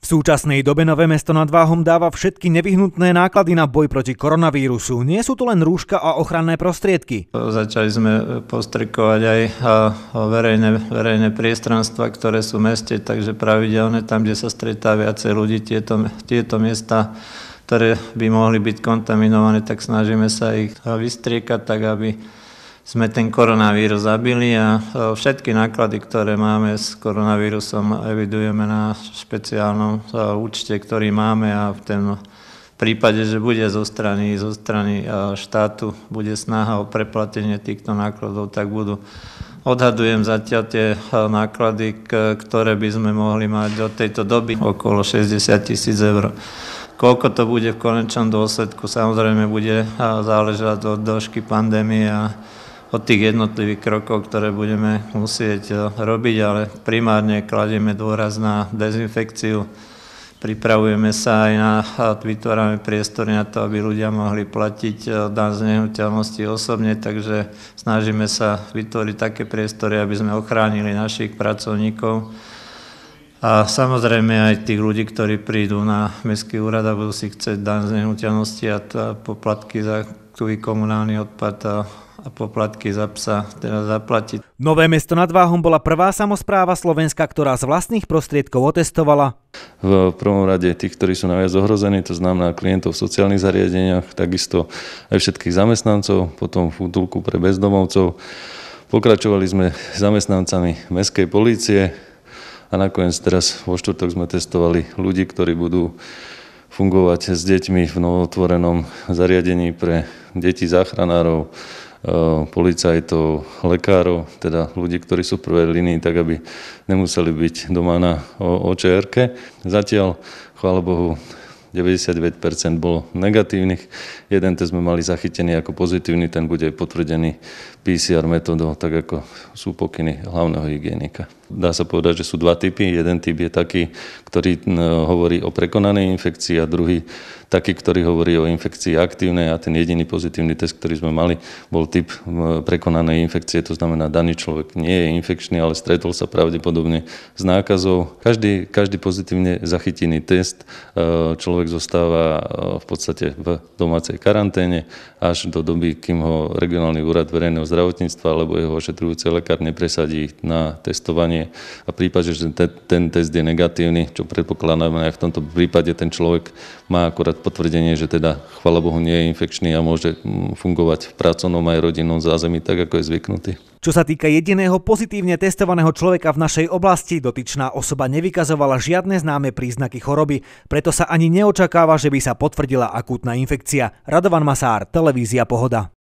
V súčasnej dobe Nové Mesto nad Váhom dáva všetky nevyhnutné náklady na boj proti koronavírusu. Nie sú to len rúška a ochranné prostriedky. Začali sme postrekovať aj verejné priestranstva, ktoré sú v meste, takže pravidelne tam, kde sa stretá viacej ľudí, tieto miesta, ktoré by mohli byť kontaminované, tak snažíme sa ich vystriekať tak, aby sme ten koronavírus zabili a všetky náklady, ktoré máme s koronavírusom, evidujeme na špeciálnom účte, ktorý máme a v prípade, že bude zo strany štátu, bude snaha o preplatenie týchto nákladov, tak odhadujem zatiaľ tie náklady, ktoré by sme mohli mať do tejto doby, okolo 60 000 eur. Koľko to bude v konečnom dôsledku, samozrejme bude záležať od dĺžky pandémie a od tých jednotlivých krokov, ktoré budeme musieť robiť, ale primárne kladieme dôraz na dezinfekciu. Pripravujeme sa aj vytvárame priestory na to, aby ľudia mohli platiť daň z nehnuteľnosti osobne, takže snažíme sa vytvoriť také priestory, aby sme ochránili našich pracovníkov. A samozrejme aj tých ľudí, ktorí prídu na mestský úrad a budú si chcieť daň z nehnuteľnosti a poplatky za komunálny odpad a poplatky za psa teda zaplatiť. Nové Mesto nad Váhom bola prvá samospráva Slovenska, ktorá z vlastných prostriedkov otestovala. V prvom rade tých, ktorí sú najviac ohrození, to znamená klientov v sociálnych zariadeniach, takisto aj všetkých zamestnancov, potom v útulku pre bezdomovcov. Pokračovali sme zamestnancami mestskej polície a nakoniec teraz vo štvrtok sme testovali ľudí, ktorí budú fungovať s deťmi v novotvorenom zariadení pre deti záchranárov, policajtov, lekárov, teda ľudí, ktorí sú v prvej línii, tak aby nemuseli byť doma na OČR-ke. Zatiaľ, chvála Bohu, 99% bolo negatívnych. Jeden test sme mali zachytený ako pozitívny, ten bude potvrdený PCR metódou, tak ako sú pokyny hlavného hygienika. Dá sa povedať, že sú dva typy. Jeden typ je taký, ktorý hovorí o prekonanej infekcii a druhý taký, ktorý hovorí o infekcii aktívnej a ten jediný pozitívny test, ktorý sme mali, bol typ prekonanej infekcie. To znamená, daný človek nie je infekčný, ale stretol sa pravdepodobne s nákazou. Každý pozitívne zachytený test človek zostáva v podstate v domácej karanténe až do doby, kým ho regionálny úrad verejného zdravotníctva alebo jeho ošetrujúci lekár nepresadí na testovanie. A v prípade, že ten test je negatívny, čo predpokladáme aj v tomto prípade, ten človek má akorát potvrdenie, že teda chvála Bohu nie je infekčný a môže fungovať v pracovnom aj rodinnom zázemí tak, ako je zvyknutý. Čo sa týka jediného pozitívne testovaného človeka v našej oblasti, dotyčná osoba nevykazovala žiadne známe príznaky choroby, preto sa ani neočakáva, že by sa potvrdila akútna infekcia. Radovan Masár, televízia Pohoda.